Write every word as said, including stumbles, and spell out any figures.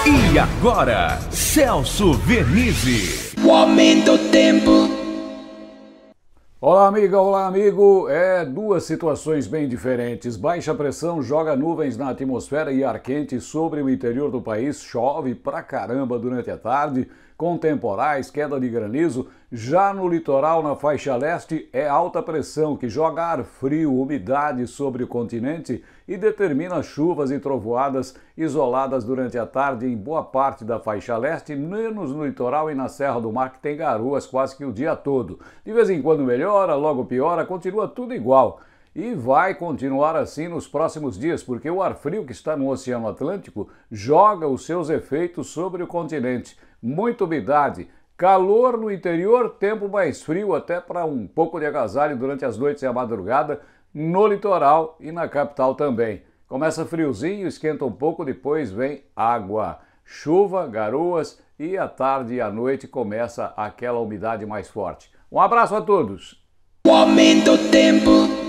E agora, Celso Vernizzi. O aumento do tempo. Olá, amiga, olá, amigo. É duas situações bem diferentes. Baixa pressão joga nuvens na atmosfera e ar quente sobre o interior do país. Chove pra caramba durante a tarde, com temporais, queda de granizo. Já no litoral, na faixa leste, é alta pressão que joga ar frio, umidade sobre o continente e determina chuvas e trovoadas isoladas durante a tarde em boa parte da faixa leste, menos no litoral e na Serra do Mar, que tem garoas quase que o dia todo. De vez em quando melhora, logo piora, continua tudo igual. E vai continuar assim nos próximos dias, porque o ar frio que está no Oceano Atlântico joga os seus efeitos sobre o continente. Muita umidade, calor no interior, tempo mais frio até para um pouco de agasalho durante as noites e a madrugada, no litoral e na capital também. Começa friozinho, esquenta um pouco, depois vem água, chuva, garoas e à tarde e à noite começa aquela umidade mais forte. Um abraço a todos! O aumento do tempo.